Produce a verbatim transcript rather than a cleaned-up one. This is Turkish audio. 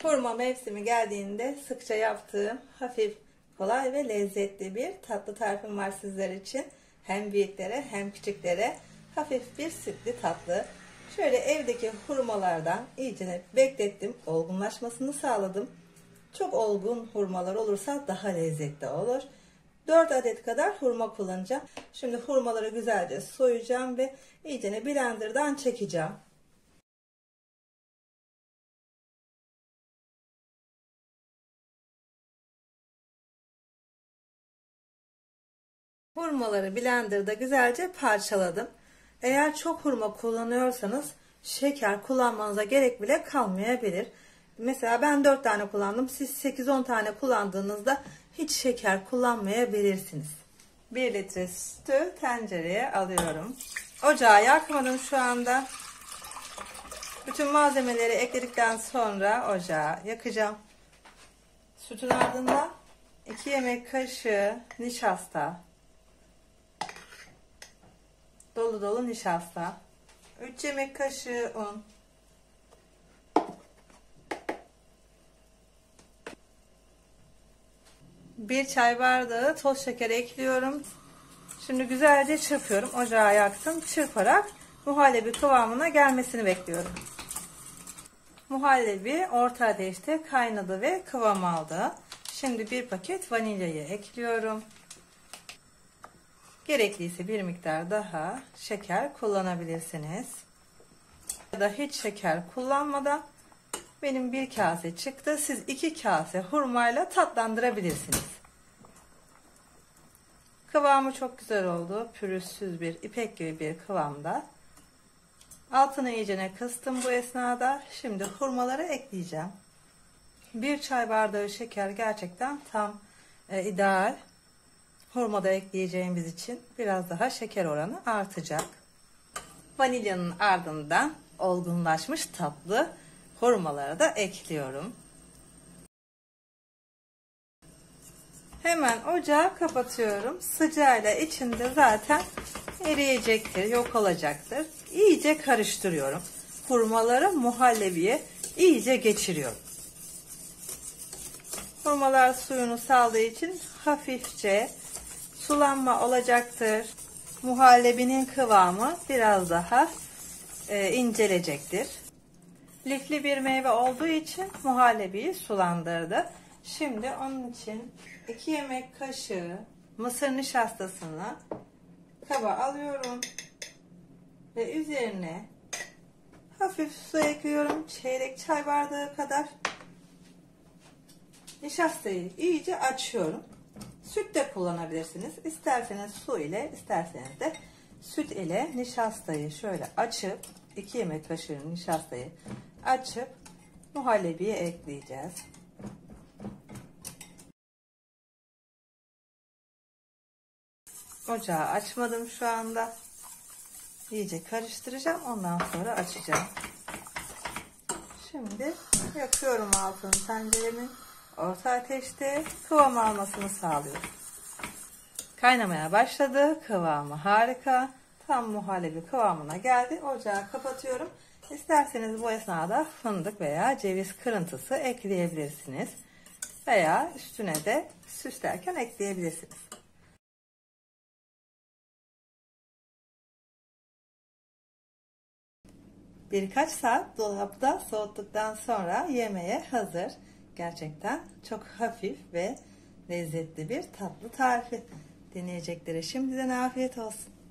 Hurma mevsimi geldiğinde sıkça yaptığım hafif, kolay ve lezzetli bir tatlı tarifim var sizler için. Hem büyüklere hem küçüklere hafif bir sütlü tatlı. Şöyle evdeki hurmalardan iyice beklettim, olgunlaşmasını sağladım. Çok olgun hurmalar olursa daha lezzetli olur. dört adet kadar hurma kullanacağım. Şimdi hurmaları güzelce soyacağım ve iyice blenderdan çekeceğim. Hurmaları blenderda güzelce parçaladım. Eğer çok hurma kullanıyorsanız şeker kullanmanıza gerek bile kalmayabilir. Mesela ben dört tane kullandım. Siz sekiz on tane kullandığınızda hiç şeker kullanmayabilirsiniz. bir litre sütü tencereye alıyorum. Ocağı yakmadım şu anda. Bütün malzemeleri ekledikten sonra ocağı yakacağım. Sütün ardından iki yemek kaşığı nişasta, dolu dolu nişasta, üç yemek kaşığı un, bir çay bardağı toz şeker ekliyorum. Şimdi güzelce çırpıyorum. Ocağı yaktım. Çırparak muhallebi kıvamına gelmesini bekliyorum. Muhallebi orta ateşte kaynadı ve kıvam aldı. Şimdi bir paket vanilyayı ekliyorum. Gerekliyse bir miktar daha şeker kullanabilirsiniz. Ya da hiç şeker kullanmadan benim bir kase çıktı. Siz iki kase hurmayla tatlandırabilirsiniz. Kıvamı çok güzel oldu. Pürüzsüz bir ipek gibi bir kıvamda. Altını iyicene kıstım bu esnada. Şimdi hurmaları ekleyeceğim. Bir çay bardağı şeker gerçekten tam e, ideal. Hurmada ekleyeceğimiz için biraz daha şeker oranı artacak. Vanilyanın ardından olgunlaşmış tatlı hurmaları da ekliyorum. Hemen ocağı kapatıyorum. Sıcağıyla içinde zaten eriyecektir, yok olacaktır. İyice karıştırıyorum. Hurmaları muhallebiye iyice geçiriyorum. Hurmalar suyunu saldığı için hafifçe sulanma olacaktır. Muhallebinin kıvamı biraz daha e, incelecektir. Lifli bir meyve olduğu için muhallebiyi sulandırdı. Şimdi onun için iki yemek kaşığı mısır nişastasını kaba alıyorum ve üzerine hafif su ekliyorum. Çeyrek çay bardağı kadar. Nişastayı iyice açıyorum. Süt de kullanabilirsiniz. İsterseniz su ile, isterseniz de süt ile nişastayı şöyle açıp iki yemek kaşığı nişastayı açıp muhallebiye ekleyeceğiz. Ocağı açmadım şu anda. İyice karıştıracağım. Ondan sonra açacağım. Şimdi yakıyorum altını tenceremin. Orta ateşte kıvam almasını sağlıyorum. Kaynamaya başladı. Kıvamı harika. Tam muhallebi kıvamına geldi. Ocağı kapatıyorum. İsterseniz bu esnada fındık veya ceviz kırıntısı ekleyebilirsiniz. Veya üstüne de süslerken ekleyebilirsiniz. Birkaç saat dolapta soğuttuktan sonra yemeğe hazır. Gerçekten çok hafif ve lezzetli bir tatlı tarifi. Deneyeceklere şimdiden afiyet olsun.